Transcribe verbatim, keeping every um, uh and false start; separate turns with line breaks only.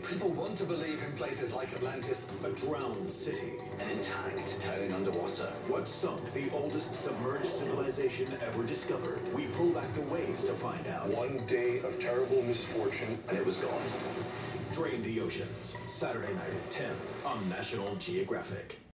People want to believe in places like Atlantis.
A drowned city.
An intact town underwater.
What sunk the oldest submerged civilization ever discovered? We pull back the waves to find out.
One day of terrible misfortune,
And it was gone.
Drain the Oceans, Saturday night at ten on National Geographic.